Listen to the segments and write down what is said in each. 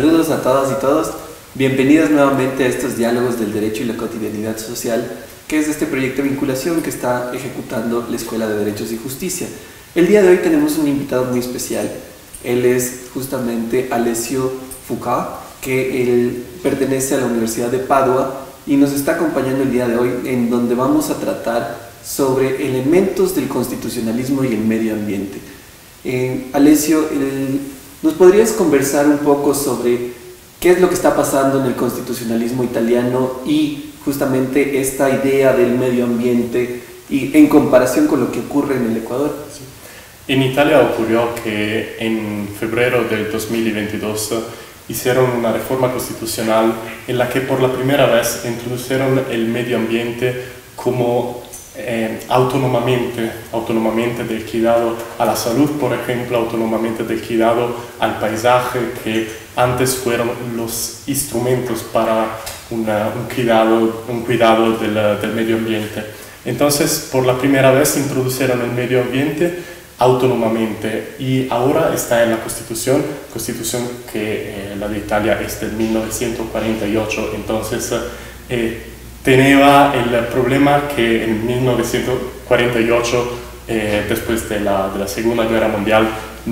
Saludos a todas y todos. Bienvenidos nuevamente a estos diálogos del derecho y la cotidianidad social, que es este proyecto de vinculación que está ejecutando la Escuela de Derechos y Justicia. El día de hoy tenemos un invitado muy especial. Él es justamente Alessio Foucault, que él pertenece a la Universidad de Padua y nos está acompañando el día de hoy, en donde vamos a tratar sobre elementos del constitucionalismo y el medio ambiente. Alessio, ¿nos podrías conversar un poco sobre qué es lo que está pasando en el constitucionalismo italiano y justamente esta idea del medio ambiente y en comparación con lo que ocurre en el Ecuador? Sí. En Italia ocurrió que en febrero del 2022 hicieron una reforma constitucional en la que por la primera vez introdujeron el medio ambiente como autónomamente del cuidado a la salud, por ejemplo, autónomamente del cuidado al paisaje, que antes fueron los instrumentos para un cuidado del medio ambiente. Entonces, por la primera vez introdujeron el medio ambiente autónomamente y ahora está en la Constitución que la de Italia es del 1948, entonces tenía el problema que en 1948, después de la Segunda Guerra Mundial,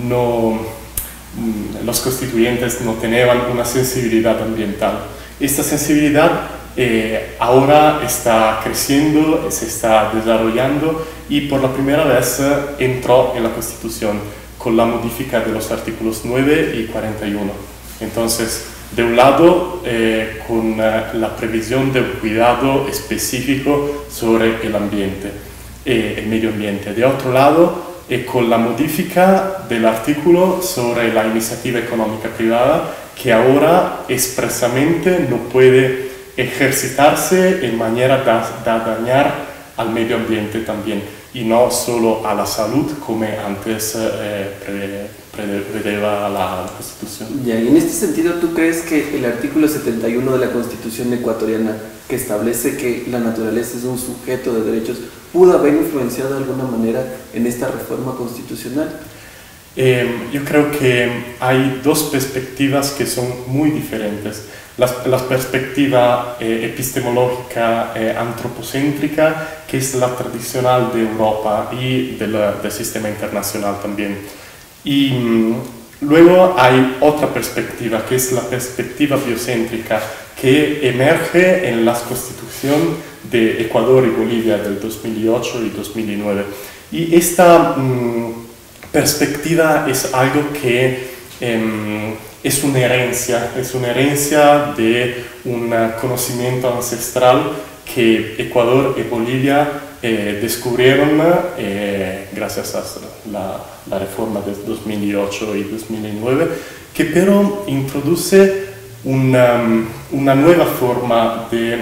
los constituyentes no tenían una sensibilidad ambiental. Esta sensibilidad ahora está creciendo, se está desarrollando y por la primera vez entró en la Constitución con la modifica de los artículos 9 y 41. Entonces, de un lado, con la previsión de un cuidado específico sobre el ambiente, el medio ambiente. De otro lado, con la modifica del artículo sobre la iniciativa económica privada, que ahora expresamente no puede ejercitarse en manera de dañar al medio ambiente también, y no solo a la salud, como antes prevedeva la Constitución. Ya, y en este sentido, ¿tú crees que el artículo 71 de la Constitución ecuatoriana, que establece que la naturaleza es un sujeto de derechos, pudo haber influenciado de alguna manera en esta reforma constitucional? Yo creo que hay dos perspectivas que son muy diferentes. La perspectiva epistemológica antropocéntrica, que es la tradicional de Europa y del sistema internacional también. Y luego hay otra perspectiva, que es la perspectiva biocéntrica, que emerge en la Constitución de Ecuador y Bolivia del 2008 y 2009. Y esta perspectiva es algo que es una herencia de un conocimiento ancestral que Ecuador y Bolivia descubrieron gracias a la reforma de 2008 y 2009, que pero introduce una nueva forma de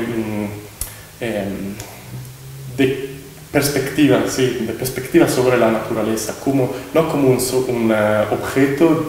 perspectiva sobre la naturaleza, no como un objeto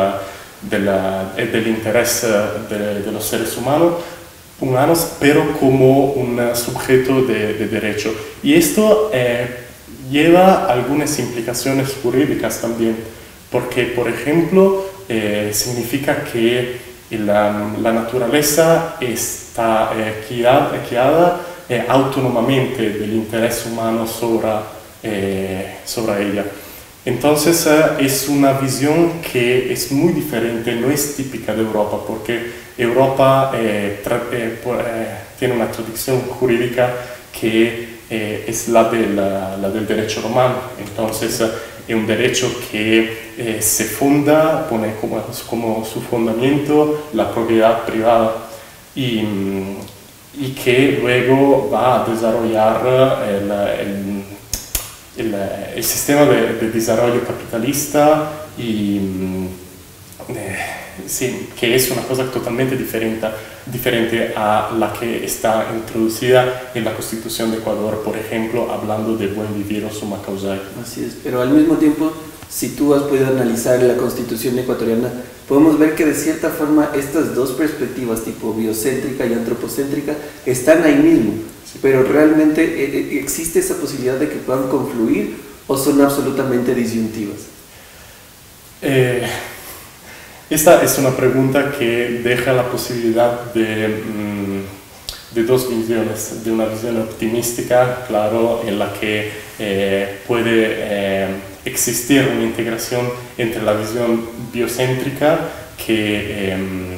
del interés de los seres humanos, pero como un sujeto de derecho. Y esto lleva algunas implicaciones jurídicas también, porque, por ejemplo, significa que la naturaleza está guiada autónomamente del interés humano sobre ella. Entonces es una visión que es muy diferente, no es típica de Europa, porque Europa tiene una tradición jurídica que es la del derecho romano. Entonces es un derecho que se funda, pone como su fundamento la propiedad privada y que luego va a desarrollar el sistema de desarrollo capitalista y sí, que es una cosa totalmente diferente a la que está introducida en la Constitución de Ecuador, por ejemplo, hablando de buen vivir o summa causa. Así es, pero al mismo tiempo, si tú has podido analizar la Constitución ecuatoriana, podemos ver que de cierta forma estas dos perspectivas, tipo biocéntrica y antropocéntrica, están ahí mismo. Pero realmente existe esa posibilidad de que puedan confluir o son absolutamente disyuntivas. Esta es una pregunta que deja la posibilidad de dos visiones, de una visión optimística, claro, en la que puede existir una integración entre la visión biocéntrica en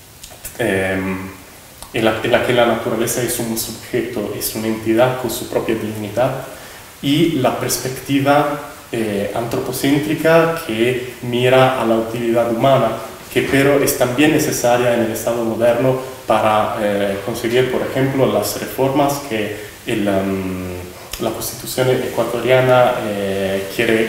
la que la naturaleza es un sujeto, es una entidad con su propia dignidad, y la perspectiva antropocéntrica que mira a la utilidad humana, que pero es también necesaria en el Estado moderno para conseguir, por ejemplo, las reformas que la Constitución ecuatoriana quiere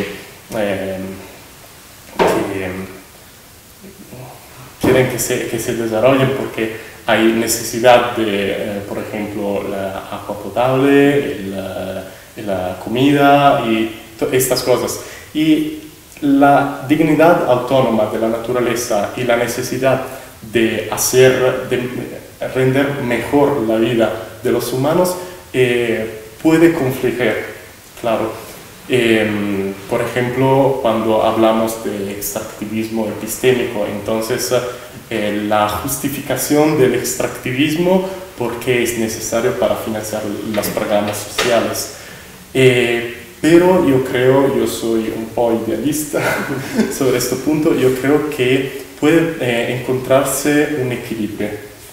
quieren que se desarrollen, porque hay necesidad de, por ejemplo, la agua potable, la comida y estas cosas. Y la dignidad autónoma de la naturaleza y la necesidad de render mejor la vida de los humanos puede confligir, claro. Por ejemplo, cuando hablamos de extractivismo epistémico, entonces la justificación del extractivismo porque es necesario para financiar los programas sociales. Pero yo soy un poco idealista sobre este punto, yo creo que puede encontrarse un equilibrio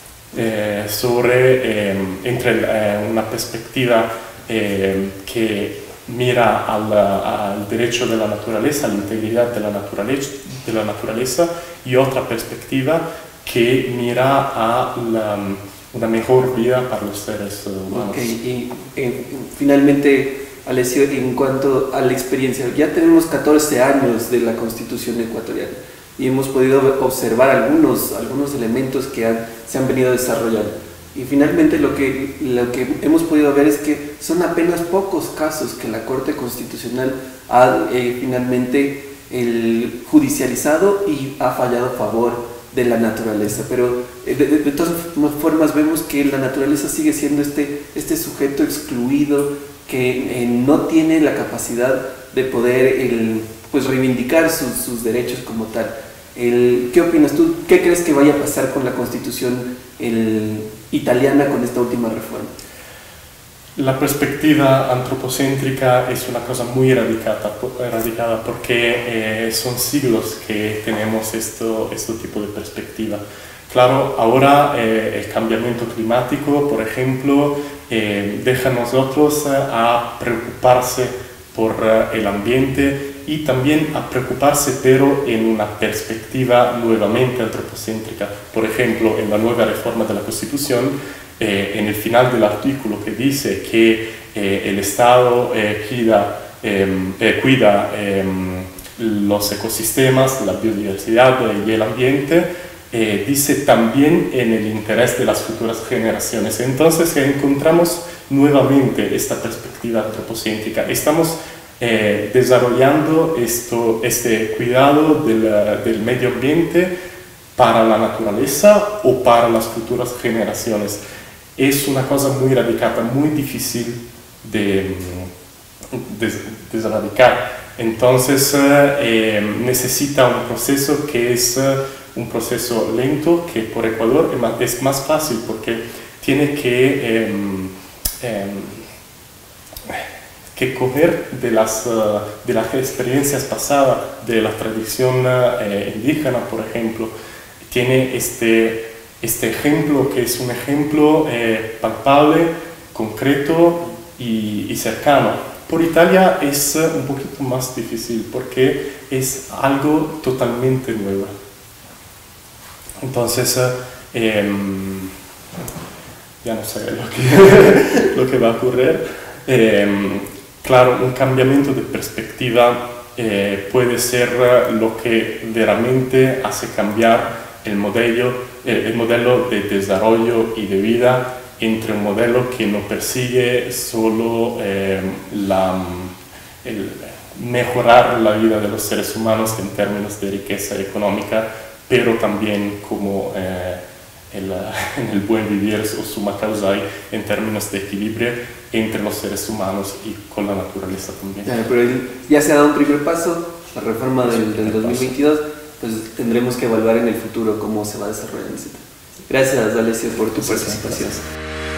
entre una perspectiva que mira al derecho de la naturaleza, a la integridad de la naturaleza, y otra perspectiva que mira a una mejor vida para los seres humanos. Okay. Y finalmente, Alessio, en cuanto a la experiencia, ya tenemos 14 años de la Constitución ecuatoriana y hemos podido observar algunos elementos que se han venido desarrollando. Y finalmente lo que hemos podido ver es que son apenas pocos casos que la Corte Constitucional ha finalmente judicializado y ha fallado a favor de la naturaleza. Pero de todas formas vemos que la naturaleza sigue siendo este sujeto excluido que no tiene la capacidad de poder pues reivindicar sus derechos como tal. ¿Qué opinas tú? ¿Qué crees que vaya a pasar con la Constitución italiana con esta última reforma? La perspectiva antropocéntrica es una cosa muy erradicada porque son siglos que tenemos este tipo de perspectiva. Claro, ahora el cambiamiento climático, por ejemplo, deja a nosotros a preocuparse por el ambiente y también a preocuparse, pero en una perspectiva nuevamente antropocéntrica. Por ejemplo, en la nueva reforma de la Constitución, en el final del artículo que dice que el Estado cuida los ecosistemas, la biodiversidad y el ambiente, dice también en el interés de las futuras generaciones. Entonces encontramos nuevamente esta perspectiva antropocéntrica. Estamos desarrollando este cuidado del medio ambiente para la naturaleza o para las futuras generaciones. Es una cosa muy radicada, muy difícil de desradicar. Entonces necesita un proceso que es un proceso lento, que por Ecuador es más fácil porque tiene que coger de las experiencias pasadas de la tradición indígena, por ejemplo. Tiene este ejemplo que es un ejemplo palpable, concreto y cercano. Por Italia es un poquito más difícil porque es algo totalmente nuevo. Entonces, ya no sé lo que va a ocurrir. Claro, un cambiamiento de perspectiva puede ser lo que realmente hace cambiar el modelo de desarrollo y de vida entre un modelo que no persigue solo mejorar la vida de los seres humanos en términos de riqueza económica, pero también como en el buen vivir o summa causae en términos de equilibrio entre los seres humanos y con la naturaleza también. Pero ya se ha dado un primer paso, la reforma del 2022, pues tendremos que evaluar en el futuro cómo se va desarrollando ese tema. Gracias, Alessio, por tu participación. Gracias.